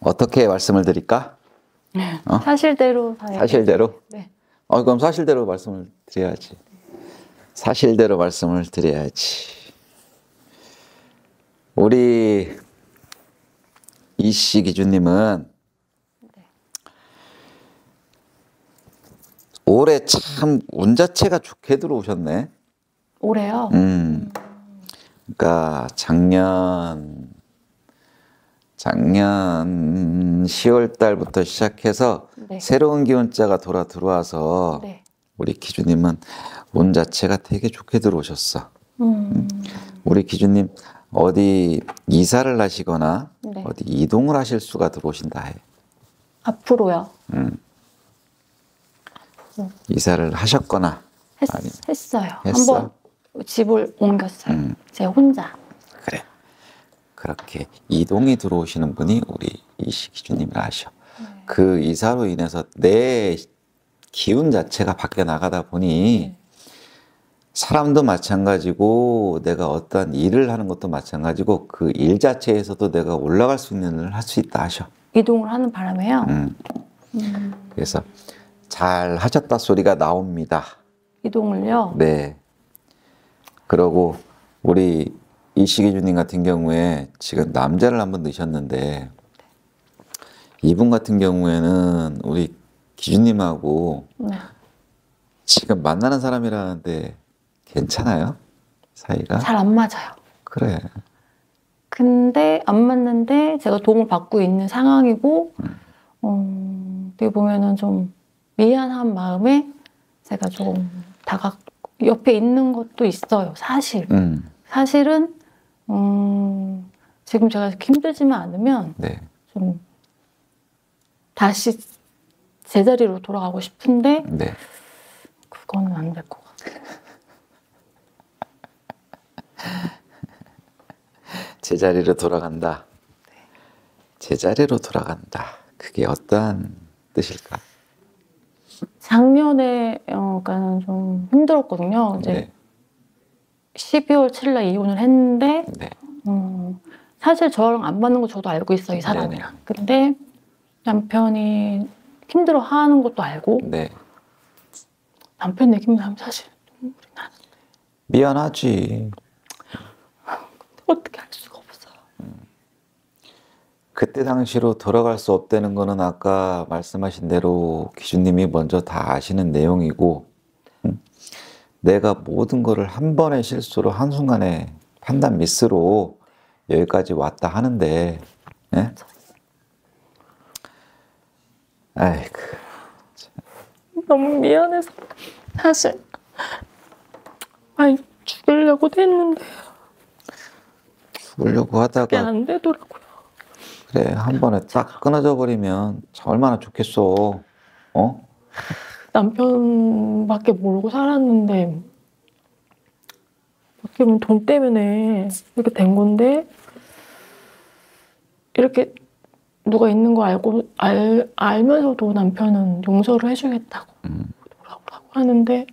어떻게 말씀을 드릴까? 사실대로. 사실대로? 네. 그럼 사실대로 말씀을 드려야지. 사실대로 말씀을 드려야지. 우리 이씨 기준님은 올해 참 운 자체가 좋게 들어오셨네. 올해요? 그러니까 작년 10월 달부터 시작해서 네. 새로운 기운자가 들어와서 네. 우리 기준님은 운 자체가 되게 좋게 들어오셨어. 우리 기준님 어디 이사를 하시거나 네. 어디 이동을 하실 수가 들어오신다 해. 앞으로요? 이사를 하셨거나 했어요. 했어? 한번 집을 옮겼어요. 제가 혼자. 그래. 그렇게 이동이 들어오시는 분이 우리 이씨 기준님이라 하셔. 네. 그 이사로 인해서 내 기운 자체가 밖에 나가다 보니 사람도 마찬가지고 내가 어떠한 일을 하는 것도 마찬가지고 그 일 자체에서도 내가 올라갈 수 있는 일을 할 수 있다 하셔. 이동을 하는 바람에요? 그래서 잘 하셨다 소리가 나옵니다. 이동을요? 네. 그러고 우리 이시기준님 같은 경우에 지금 남자를 한번 넣으셨는데 이분 같은 경우에는 우리 기준님하고 네. 지금 만나는 사람이라는데 괜찮아요? 사이가? 잘 안 맞아요. 그래. 근데 안 맞는데 제가 도움을 받고 있는 상황이고 어떻게 보면은 좀 미안한 마음에 제가 좀 옆에 있는 것도 있어요. 사실은 지금 제가 힘들지만 않으면 네. 좀 다시 제자리로 돌아가고 싶은데 네. 그거는 안 될 것 같아요. 제자리로 돌아간다. 제자리로 돌아간다. 그게 어떠한 뜻일까? 작년에 그러니까는 좀 힘들었거든요. 이제 네. 12월 7일날 이혼을 했는데 네. 사실 저랑 안 맞는 거 저도 알고 있어요, 이 사람이랑. 근데 남편이 힘들어하는 것도 알고 네. 남편 얘기만 사실 눈물이 나는데 미안하지. 어떻게 할 수가 없어요. 그때 당시로 돌아갈 수 없다는 거는 아까 말씀하신 대로 기준님이 먼저 다 아시는 내용이고 내가 모든 거를 한 번의 실수로 한순간에 판단 미스로 여기까지 왔다 하는데 예? 아이고 너무 미안해서 사실 죽이려고도 했는데 죽으려고 그게 하다가 안 되더라고요. 그래 한 번에 딱 끊어져 버리면 얼마나 좋겠어. 어? 남편밖에 모르고 살았는데 어떻게 보면 돈 때문에 이렇게 된 건데 이렇게 누가 있는 거 알면서도 남편은 용서를 해주겠다고 돌아오라고 하는데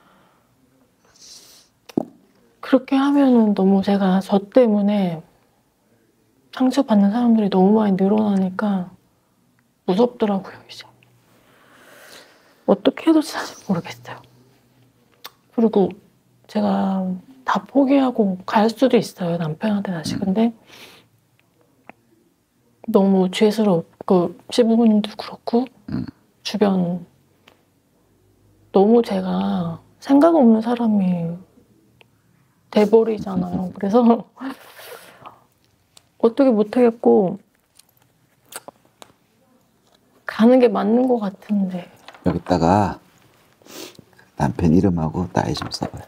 그렇게 하면은 너무 저 때문에 상처받는 사람들이 너무 많이 늘어나니까 무섭더라고요, 이제. 어떻게 해야 될지 사실 모르겠어요. 그리고 제가 다 포기하고 갈 수도 있어요, 남편한테 다시. 근데 너무 죄스럽고 시부모님도 그렇고 주변 너무 제가 생각 없는 사람이 돼버리잖아요. 그래서 어떻게 못하겠고 가는 게 맞는 것 같은데 여기다가 남편 이름하고 나이 좀 써봐요.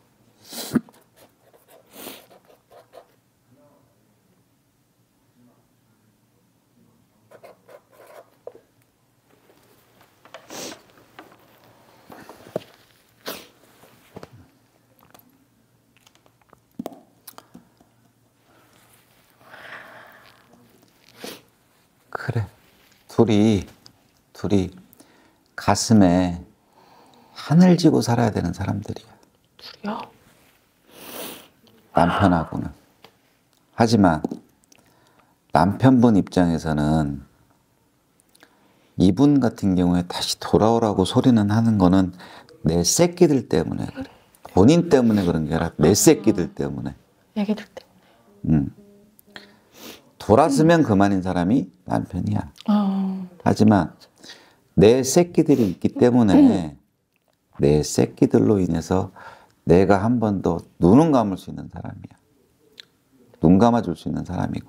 그래. 둘이 가슴에 하늘 지고 살아야 되는 사람들이야. 둘이요? 남편하고는. 하지만 남편분 입장에서는 이분 같은 경우에 다시 돌아오라고 소리는 하는 거는 내 새끼들 때문에 그래. 본인 때문에 그런 게 아니라 내 새끼들 때문에. 애기들 때문에. 돌았으면 그만인 사람이 남편이야. 아, 하지만 내 새끼들이 있기 때문에 내 새끼들로 인해서 내가 한 번 더 눈은 감을 수 있는 사람이야. 눈 감아줄 수 있는 사람이고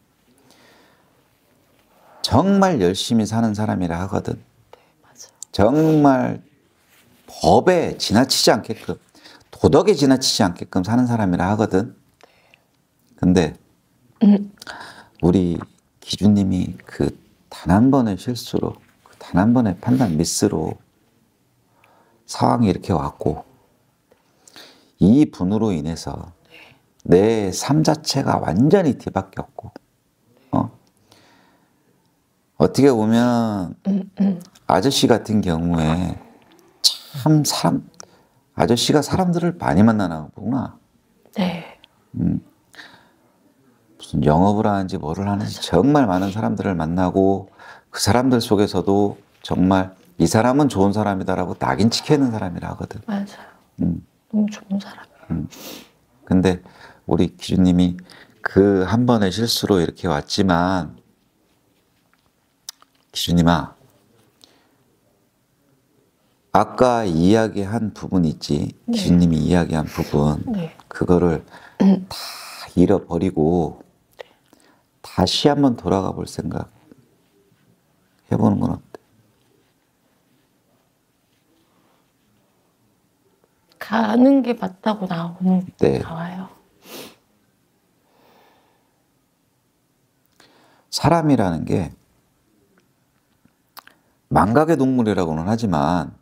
정말 열심히 사는 사람이라 하거든. 네, 맞아요. 정말 법에 지나치지 않게끔 도덕에 지나치지 않게끔 사는 사람이라 하거든. 근데 우리 기준님이 그 단 한 번의 실수로 단 한 번의 판단 미스로 상황이 이렇게 왔고 이 분으로 인해서 내 삶 자체가 완전히 뒤바뀌었고 어떻게 보면 아저씨 같은 경우에 참 아저씨가 사람들을 많이 만나나 보구나. 네. 무슨 영업을 하는지 뭐를 하는지 정말 많은 사람들을 만나고 그 사람들 속에서도 정말 이 사람은 좋은 사람이다라고 낙인 찍혀 있는 사람이라 하거든. 맞아요. 너무 좋은 사람이에요. 근데 우리 기준님이 그 한 번의 실수로 이렇게 왔지만 기준님아 아까 이야기한 부분 있지. 네. 기준님이 이야기한 부분 네. 그거를 다 잃어버리고 다시 한번 돌아가 볼 생각 해보는 건 어때? 가는 게 맞다고 네. 나와요. 사람이라는 게 망각의 동물이라고는 하지만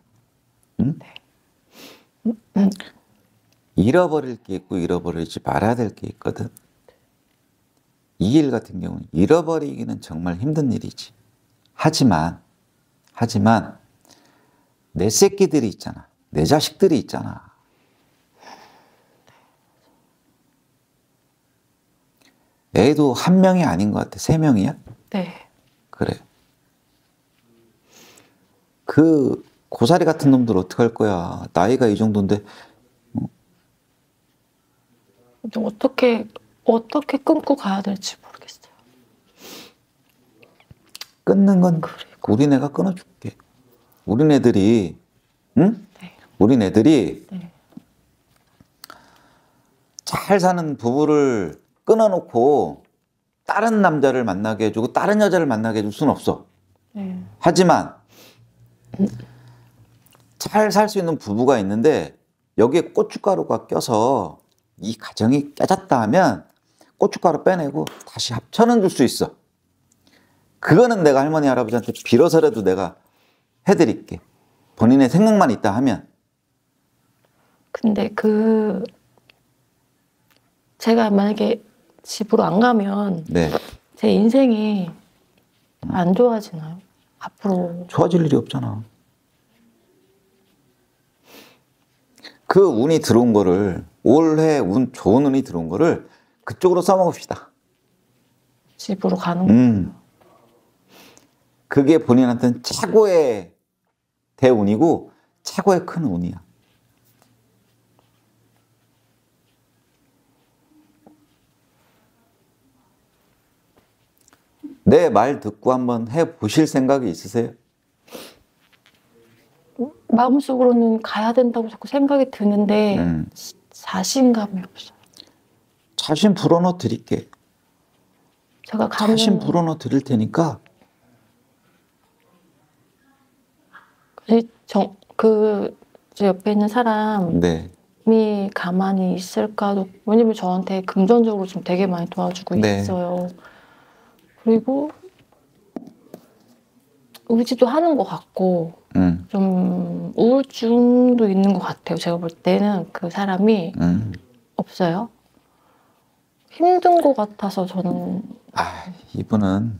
잃어버릴 게 있고 잃어버리지 말아야 될 게 있거든. 이 일 같은 경우는 잃어버리기는 정말 힘든 일이지. 하지만 내 새끼들이 있잖아. 내 자식들이 있잖아. 애도 한 명이 아닌 것 같아. 3명이야? 네. 그래. 그 고사리 같은 놈들 어떡할 거야. 나이가 이 정도인데. 어떻게 끊고 가야 될지 모르겠어요. 끊는 건 우리네가 끊어줄게. 우리네들이 응? 네. 우리네들이 네. 잘 사는 부부를 끊어놓고 다른 남자를 만나게 해주고 다른 여자를 만나게 해줄 수는 없어. 네. 하지만 잘 살 수 있는 부부가 있는데 여기에 고춧가루가 껴서 이 가정이 깨졌다 하면 고춧가루 빼내고 다시 합쳐는 줄 수 있어. 그거는 내가 할머니 할아버지한테 빌어서라도 내가 해드릴게. 본인의 생각만 있다 하면. 근데 제가 만약에 집으로 안 가면 네. 제 인생이 안 좋아지나요? 앞으로. 좋아질 일이 없잖아. 그 운이 들어온 거를 올해 좋은 운이 들어온 거를 그쪽으로 써먹읍시다. 집으로 가는 거. 그게 본인한테는 최고의 대운이고 최고의 큰 운이야. 내 말 듣고 한번 해보실 생각이 있으세요? 마음속으로는 가야 된다고 자꾸 생각이 드는데 자신감이 없어요. 자신 불어넣어 드릴게. 제가 가면 자신 불어넣어 드릴 테니까. 제 옆에 있는 사람이 네. 가만히 있을까도. 왜냐면 저한테 금전적으로 좀 되게 많이 도와주고 네. 있어요. 그리고 의지도 하는 것 같고 좀 우울증도 있는 것 같아요. 제가 볼 때는 그 사람이 없어요. 힘든 것 같아서 저는. 이분은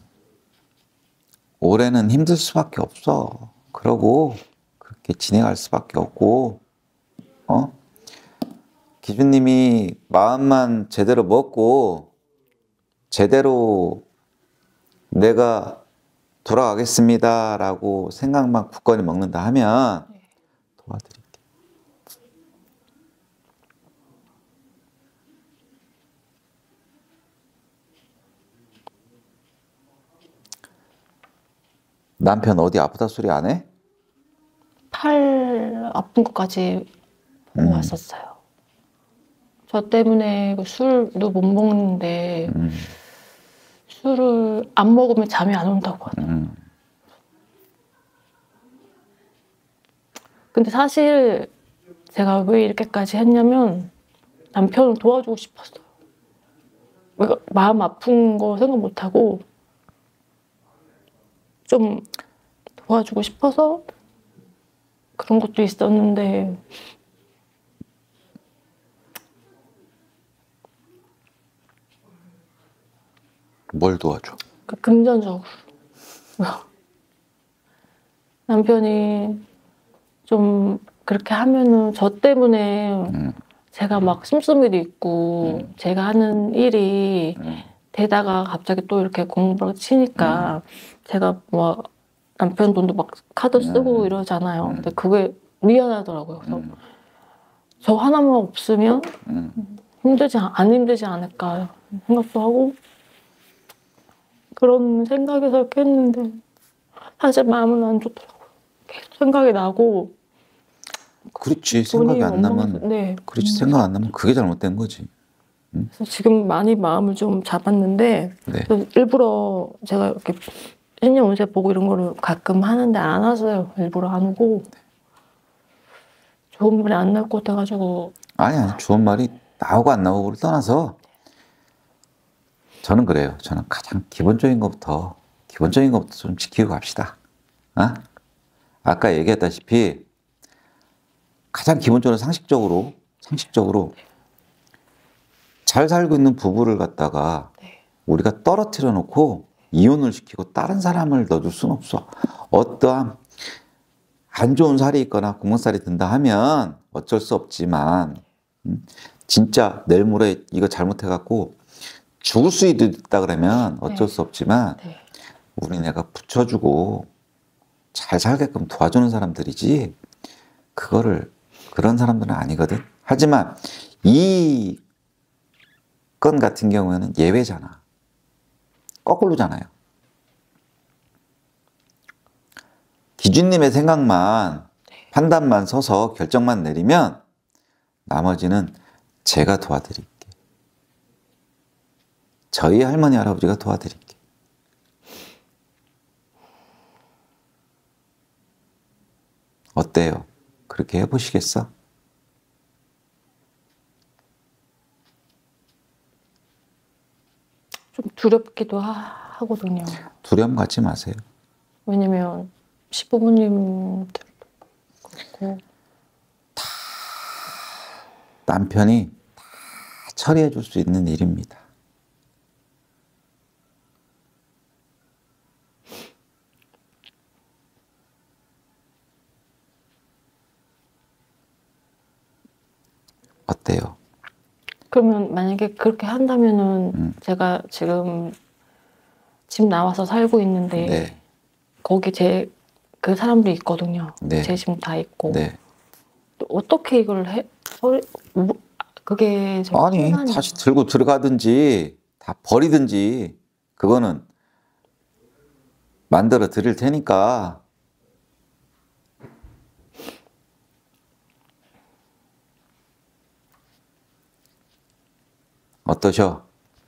올해는 힘들 수밖에 없어. 그러고 그렇게 진행할 수밖에 없고 기준님이 마음만 제대로 먹고 제대로 내가 돌아가겠습니다 라고 생각만 굳건히 먹는다 하면 도와드릴게요. 남편 어디 아프다 소리 안 해? 팔 아픈 것까지 보고 왔었어요. 저 때문에 술도 못 먹는데 술을 안 먹으면 잠이 안 온다고 하더라고요. 근데 사실 제가 왜 이렇게까지 했냐면 남편을 도와주고 싶었어요. 그러니까 마음 아픈 거 생각 못하고 좀 도와주고 싶어서 그런 것도 있었는데 뭘 도와줘? 금전적으로 남편이 좀 그렇게 하면은 저 때문에 제가 막 씀씀이도 있고 제가 하는 일이 되다가 갑자기 또 이렇게 공부를 치니까 제가 뭐 남편 돈도 막 카드 쓰고 이러잖아요. 근데 그게 미안하더라고요. 그래서 저 하나만 없으면 안 힘들지 않을까 생각도 하고 그런 생각에서 이렇게 했는데 사실 마음은 안 좋더라고요. 계속 생각이 나고 그렇지. 생각이 안 나면 네. 그렇지. 생각 안 나면 그게 잘못된 거지. 그래서 지금 많이 마음을 좀 잡았는데 네. 그래서 일부러 제가 이렇게 신년 운세 보고 이런 거를 가끔 하는데 안 하세요. 일부러 안 오고 좋은 말이 안 나올 것 같아가지고 아니 좋은 말이 나오고 안 나오고를 떠나서 저는 그래요. 저는 가장 기본적인 것부터 좀 지키고 갑시다. 어? 아까 얘기했다시피 가장 기본적으로 상식적으로 잘 살고 있는 부부를 갖다가 우리가 떨어뜨려 놓고 이혼을 시키고 다른 사람을 넣어줄 수는 없어. 어떠한 안 좋은 살이 있거나 구멍살이 든다 하면 어쩔 수 없지만 진짜 내일 모레 이거 잘못해갖고 죽을 수도 있다 그러면 어쩔 수 없지만 우리네가 붙여주고 잘 살게끔 도와주는 사람들이지 그런 사람들은 아니거든. 하지만 이 건 같은 경우에는 예외잖아. 거꾸로잖아요. 기준님의 생각만 판단만 서서 결정만 내리면 나머지는 제가 도와드릴게. 저희 할머니 할아버지가 도와드릴게. 어때요? 그렇게 해보시겠어? 좀 두렵기도 하거든요. 두려움 갖지 마세요. 왜냐면 시부모님들도 그렇고 남편이 다 처리해 줄 수 있는 일입니다. 어때요? 그러면 만약에 그렇게 한다면은 제가 지금 집 나와서 살고 있는데 네. 거기 그 사람도 있거든요. 네. 제 집 다 있고 네. 또 어떻게 이걸 그게 아니 다시 들고 들어가든지 다 버리든지 그거는 만들어 드릴 테니까 어떠셔?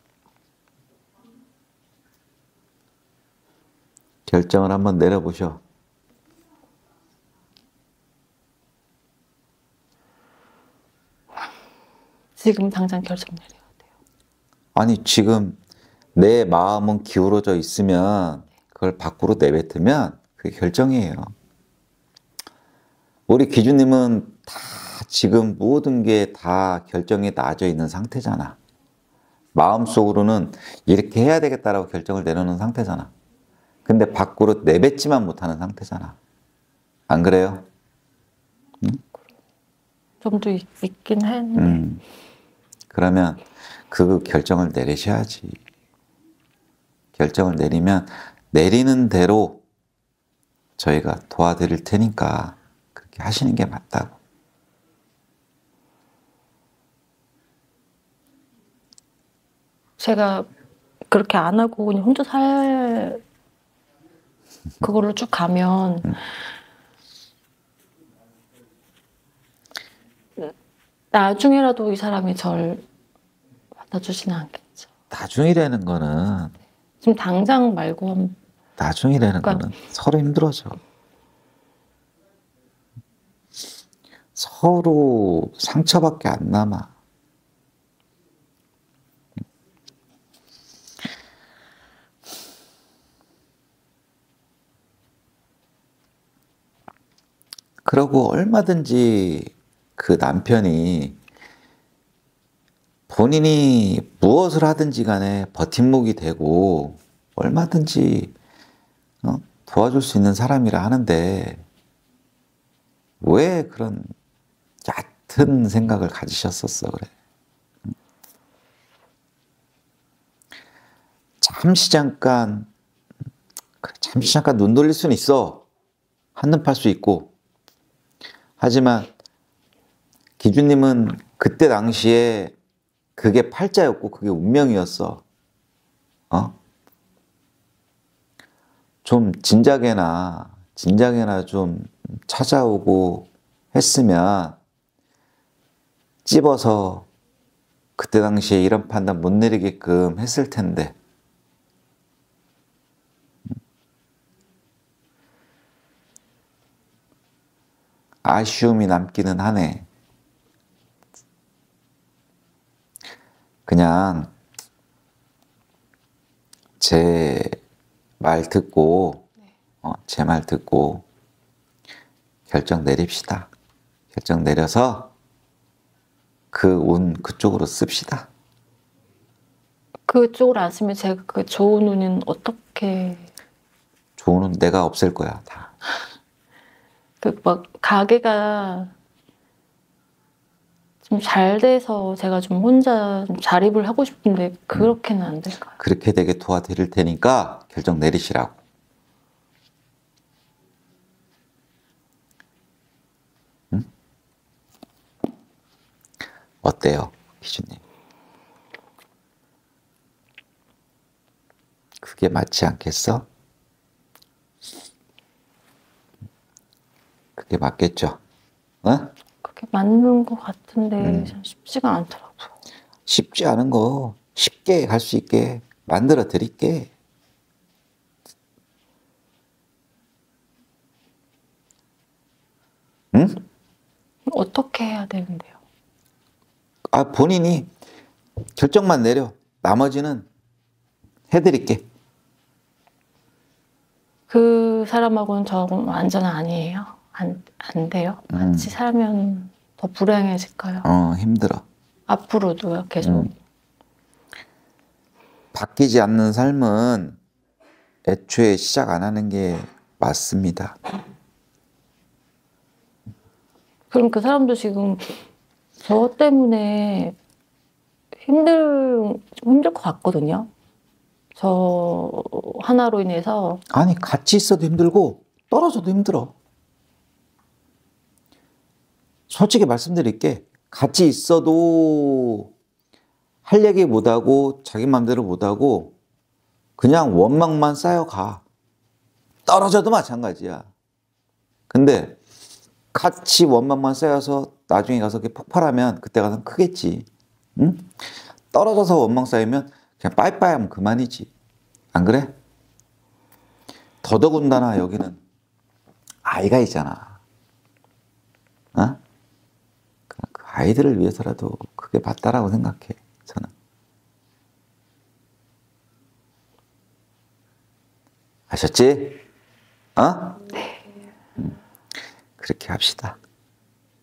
결정을 한번 내려보셔. 지금 당장 결정 내려야 돼요. 아니 지금 내 마음은 기울어져 있으면 그걸 밖으로 내뱉으면 그게 결정이에요. 우리 기준님은 다 지금 모든 게 다 결정이 나져 있는 상태잖아. 마음속으로는 이렇게 해야 되겠다라고 결정을 내려놓은 상태잖아. 근데 밖으로 내뱉지만 못하는 상태잖아. 안 그래요? 응? 좀도 있긴 했는데 그러면 그 결정을 내리셔야지. 결정을 내리면 내리는 대로 저희가 도와드릴 테니까 그렇게 하시는 게 맞다고. 제가 그렇게 안 하고 그냥 혼자 살 그거를 쭉 가면 나중에라도 이 사람이 절 받아주지는 않겠죠. 나중이라는 거는 지금 당장 말고 나중이라는 그러니까, 거는 서로 힘들어져. 서로 상처밖에 안 남아. 그러고 얼마든지 그 남편이 본인이 무엇을 하든지 간에 버팀목이 되고 얼마든지 도와줄 수 있는 사람이라 하는데 왜 그런 얕은 생각을 가지셨었어 그래. 잠시 잠깐 눈 돌릴 수는 있어. 한눈 팔 수 있고. 하지만 기준님은 그때 당시에 그게 팔자였고 그게 운명이었어. 좀 진작에나 좀 찾아오고 했으면 찝어서 그때 당시에 이런 판단 못 내리게끔 했을 텐데. 아쉬움이 남기는 하네. 그냥 제 말 듣고 제 말 듣고 결정 내립시다. 결정 내려서 그 운 그쪽으로 씁시다. 그쪽으로 안 쓰면 제가 그 좋은 운은 어떻게 좋은 운 내가 없앨 거야 다. 그 막 가게가 좀 잘 돼서 제가 좀 혼자 좀 자립을 하고 싶은데 그렇게는 안 될까요? 그렇게 되게 도와드릴 테니까 결정 내리시라고. 응? 어때요, 기준님? 그게 맞지 않겠어? 그게 맞겠죠? 그게 맞는 것 같은데 참 쉽지가 않더라고요. 쉽지 않은 거 쉽게 갈 수 있게 만들어 드릴게. 응? 어떻게 해야 되는데요? 본인이 결정만 내려. 나머지는 해드릴게. 그 사람하고는 저하고는 완전 아니에요? 안 돼요? 같이 살면 더 불행해질까요? 힘들어. 앞으로도요, 계속? 바뀌지 않는 삶은 애초에 시작 안 하는 게 맞습니다. 그럼 그 사람도 지금 저 때문에 힘들 것 같거든요. 저 하나로 인해서. 아니, 같이 있어도 힘들고 떨어져도 힘들어. 솔직히 말씀드릴게. 같이 있어도 할 얘기 못하고 자기 맘대로 못하고 그냥 원망만 쌓여가. 떨어져도 마찬가지야. 근데 같이 원망만 쌓여서 나중에 가서 그게 폭발하면 그때 가서 크겠지. 응? 떨어져서 원망 쌓이면 그냥 빠이빠이 하면 그만이지. 안 그래? 더더군다나 여기는 아이가 있잖아. 그 아이들을 위해서라도 그게 맞다라고 생각해, 저는. 아셨지? 그렇게 합시다.